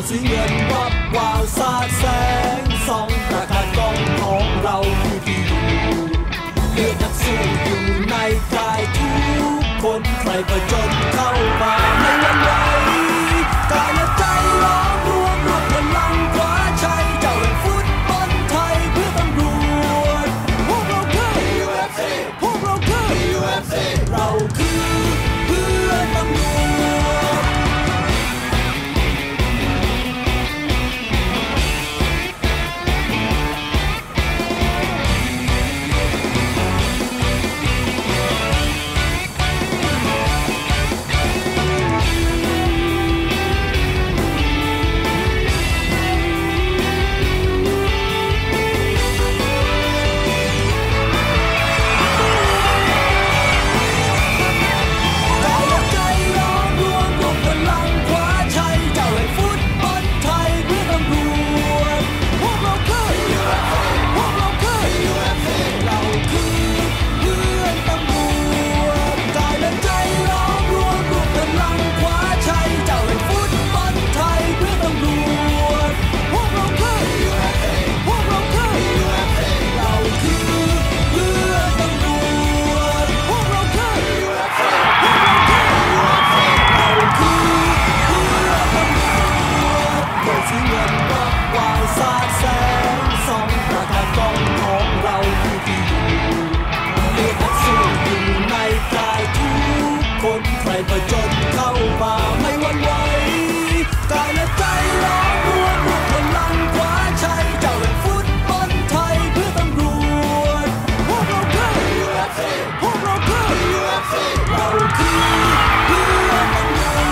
สีเงินวับวาวสาดแสงส่องประกายกองของเราคือที่อยู่เลือดนักสู้อยู่ในกายทุกคนใครประจนเข้ามาไม่หวั่นไหวกายและใจล้อมรวมพลังคว้าชัยเจ้าแห่งฟุตบอลไทยเพื่อตำรวจพวกเราคือ UFC พวกเราคือ UFC เราคือเพื่อนตำรวจประจนเข้ามาไม่หวั่นไหวกายและใจล้อมรวมพลังคว้าชัยเจ้าแห่งฟุตบอลไทยเพื่อตำรวจพวกเราคือ UFC พวกเราคือ UFC เราคือเพื่อนตำรวจ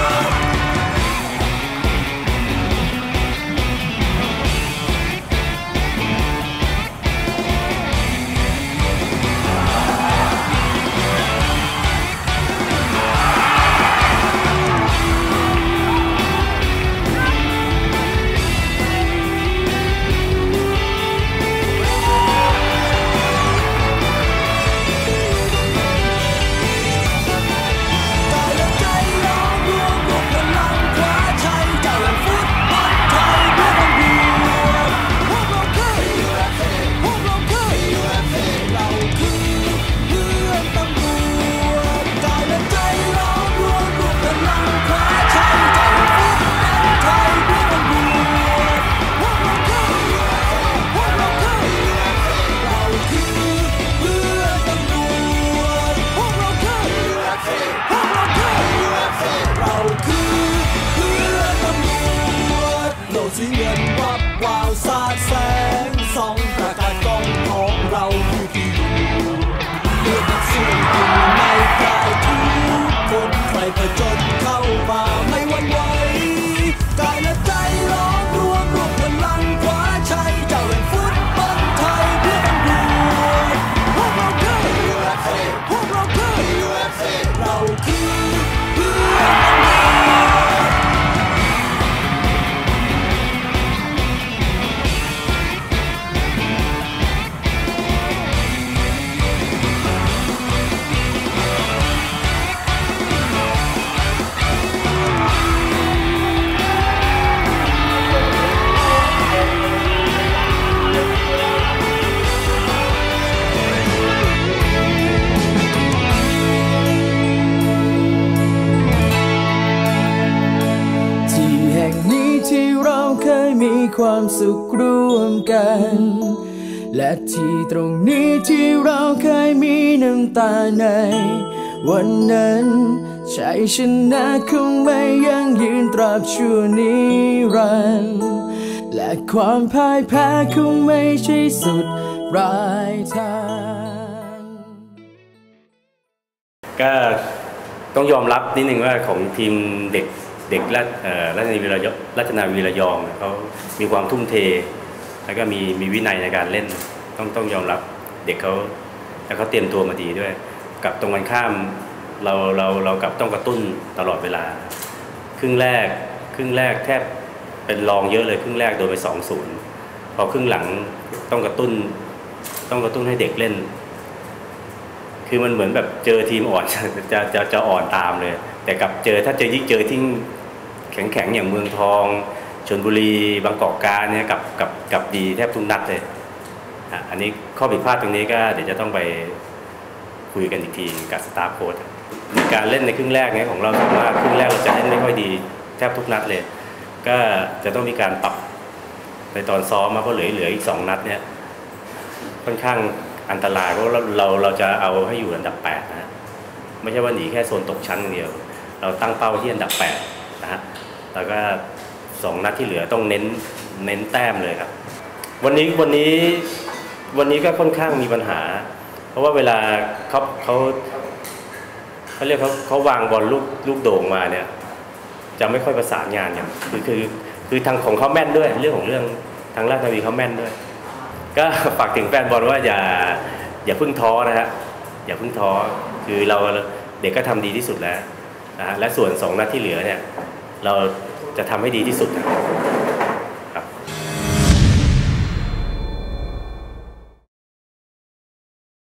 สีเงินวับวาวสาดแสงส่องประกายกองของเราคือที่อยู่เลือดนักสู้อยู่ในกายทุกคนใครประจนเข้ามาไม่หวั่นไหวกายและใจล้อมรวมพลังคว้าชัยเจ้าแห่งฟุตบอลไทยเพื่อตำรวจพวกเราคือ UFC พวกเราคือ UFC เราคือเพื่อนตำรวจที่เราเคยมีความสุขร่วมกันและที่ตรงนี้ที่เราเคยมีน้ำตาในวันนั้นชัยชนะคงไม่ยั่งยืนตราบชั่วนิรันดร์และความพ่ายแพ้คงไม่ใช่สุดปลายทางก็ต้องยอมรับนิดนึงว่าของทีมเด็กราชนาวีระยองเขามีความทุ่มเทแล้วก็มีวินัยในการเล่นต้องยอมรับเด็กเขาแล้วเขาเตรียมตัวมาดีด้วยกับตรงกันข้ามเรากับต้องกระตุ้นตลอดเวลาครึ่งแรกแทบเป็นรองเยอะเลยครึ่งแรกโดนไป 2-0 พอครึ่งหลังต้องกระตุ้นให้เด็กเล่นคือมันเหมือนแบบเจอทีมอ่อนจะอ่อนตามเลยแต่กับถ้าเจอที่แข็งอย่างเมืองทองชลบุรีบางกอกการเนี่ยกับดีแทบทุกนัดเลยอันนี้ข้อผิดพลาดตรงนี้ก็เดี๋ยวจะต้องไปคุยกันอีกทีกับสตาฟโค้ชการเล่นในครึ่งแรกเนี่ยของเราถือว่าครึ่งแรกเราจะเล่นไม่ค่อยดีแทบทุกนัดเลยก็จะต้องมีการปรับในตอนซ้อมมาเพราะเหลืออีก2นัดเนี่ยค่อนข้างอันตรายเพราะเราจะเอาให้อยู่อันดับ8นะไม่ใช่ว่าหนีแค่โซนตกชั้นอย่างเดียวเราตั้งเป้าที่อันดับ8นะฮะแล้วก็2นัดที่เหลือต้องเน้นแต้มเลยครับวันนี้ก็ค่อนข้างมีปัญหาเพราะว่าเวลาเขาเรียกเขาวางบอลลูกโด่งมาเนี่ยจะไม่ค่อยประสานงานอย่างคือทางของเขาแม่นด้วยเรื่องทางราชนาวีเขาแม่นด้วยก็ฝากถึงแฟนบอลว่าอย่าเพิ่งท้อนะฮะอย่าเพิ่งท้อคือเราเด็กก็ทำดีที่สุดแล้วนะฮะและส่วน2นัดที่เหลือเนี่ยเราจะทำให้ดีที่สุดนะ